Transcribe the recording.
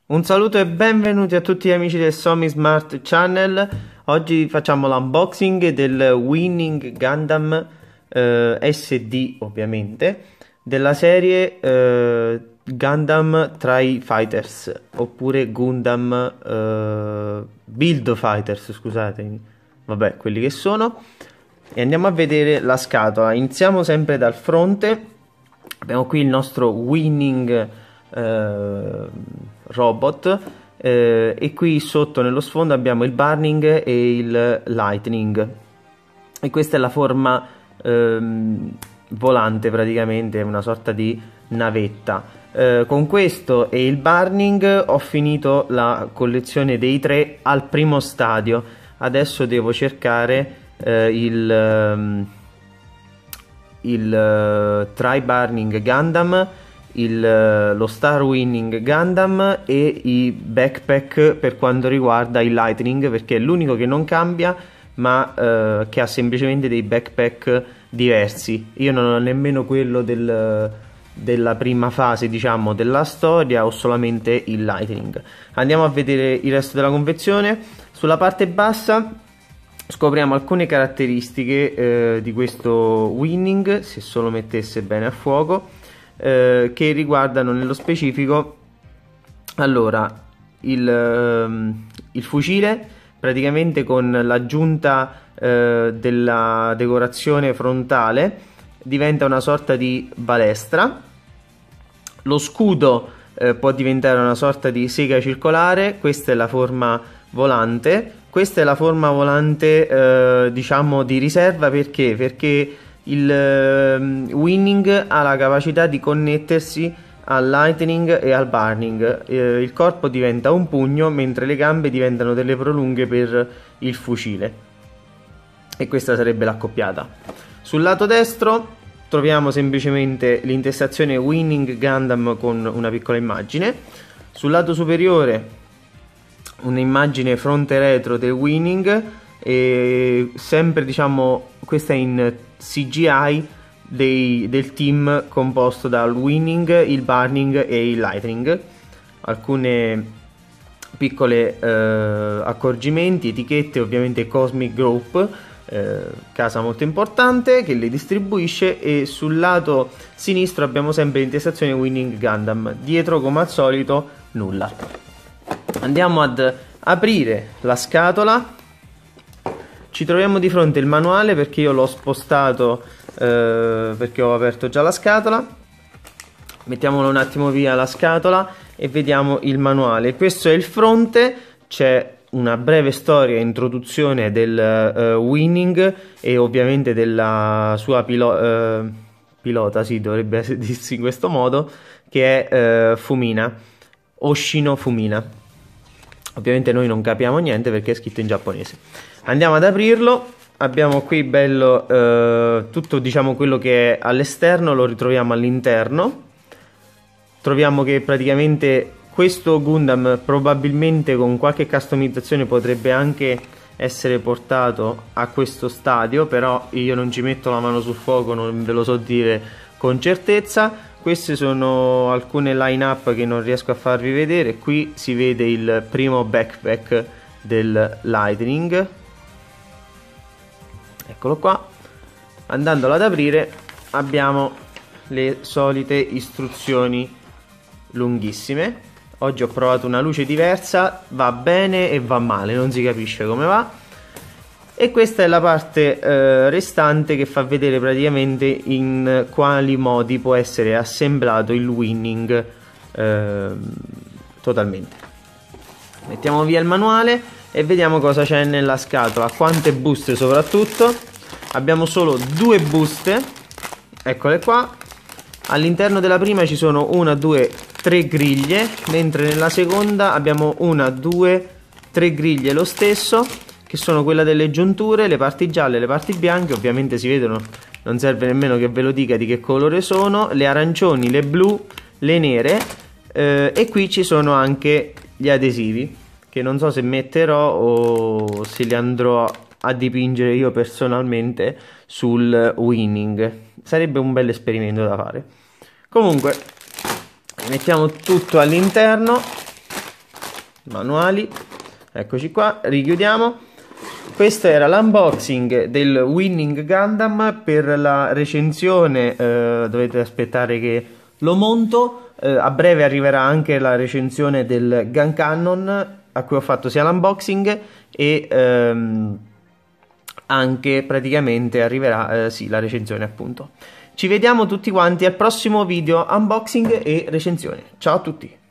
Un saluto e benvenuti a tutti gli amici del Somi Smart Channel. Oggi facciamo l'unboxing del Winning Gundam SD, ovviamente, della serie Gundam Tri Fighters, oppure Gundam Build Fighters, scusatemi, vabbè, quelli che sono. E andiamo a vedere la scatola. Iniziamo sempre dal fronte. Abbiamo qui il nostro Winning robot, e qui sotto nello sfondo abbiamo il Burning e il Lightning, e questa è la forma volante, praticamente una sorta di navetta. Con questo e il Burning ho finito la collezione dei tre al primo stadio. Adesso devo cercare il Tri-Burning Gundam, lo Star Winning Gundam e i backpack per quanto riguarda il Lightning, perché è l'unico che non cambia, ma che ha semplicemente dei backpack diversi. Io non ho nemmeno quello della prima fase, diciamo, della storia, ho solamente il Lightning. Andiamo a vedere il resto della confezione. Sulla parte bassa scopriamo alcune caratteristiche di questo Winning, se solo mettesse bene a fuoco, che riguardano nello specifico, allora, il fucile, praticamente con l'aggiunta della decorazione frontale diventa una sorta di balestra. Lo scudo può diventare una sorta di sega circolare. Questa è la forma volante. Questa è la forma volante diciamo di riserva, perché il Winning ha la capacità di connettersi al Lightning e al Burning. Il corpo diventa un pugno, mentre le gambe diventano delle prolunghe per il fucile, e questa sarebbe l'accoppiata. Sul lato destro troviamo semplicemente l'intestazione Winning Gundam con una piccola immagine. Sul lato superiore un'immagine fronte retro del Winning, e sempre, diciamo, questa è in CGI del team composto dal Winning, il Burning e il Lightning. Alcune piccole accorgimenti, etichette, ovviamente Cosmic Group, casa molto importante che le distribuisce, e sul lato sinistro abbiamo sempre l'intestazione Winning Gundam. Dietro, come al solito, nulla. Andiamo ad aprire la scatola. Ci troviamo di fronte il manuale, perché io l'ho spostato perché ho aperto già la scatola. Mettiamolo un attimo via la scatola e vediamo il manuale. Questo è il fronte. C'è una breve storia, introduzione del Winning e ovviamente della sua pilota, sì, dovrebbe dirsi in questo modo, che è Fumina, Oshino Fumina. Ovviamente noi non capiamo niente perché è scritto in giapponese. Andiamo ad aprirlo. Abbiamo qui bello tutto, diciamo, quello che è all'esterno lo ritroviamo all'interno. Troviamo che praticamente questo Gundam probabilmente con qualche customizzazione potrebbe anche essere portato a questo stadio, però io non ci metto la mano sul fuoco, non ve lo so dire con certezza. Queste sono alcune line-up che non riesco a farvi vedere. Qui si vede il primo backpack del Lightning, eccolo qua. Andandolo ad aprire abbiamo le solite istruzioni lunghissime. Oggi ho provato una luce diversa, va bene e va male, non si capisce come va. E questa è la parte restante, che fa vedere praticamente in quali modi può essere assemblato il Winning totalmente. Mettiamo via il manuale e vediamo cosa c'è nella scatola. Quante buste soprattutto. Abbiamo solo due buste, eccole qua. All'interno della prima ci sono 1, 2, 3 griglie, mentre nella seconda abbiamo 1, 2, 3 griglie lo stesso, che sono quella delle giunture, le parti gialle e le parti bianche. Ovviamente si vedono, non serve nemmeno che ve lo dica di che colore sono, le arancioni, le blu, le nere, e qui ci sono anche gli adesivi, che non so se metterò o se li andrò a dipingere io personalmente sul Winning. Sarebbe un bel esperimento da fare. Comunque mettiamo tutto all'interno. manuali, eccoci qua, richiudiamo. Questo era l'unboxing del Winning Gundam. Per la recensione dovete aspettare che lo monto. A breve arriverà anche la recensione del Gun Cannon, a cui ho fatto sia l'unboxing e anche praticamente arriverà sì, la recensione, appunto. Ci vediamo tutti quanti al prossimo video unboxing e recensione. Ciao a tutti!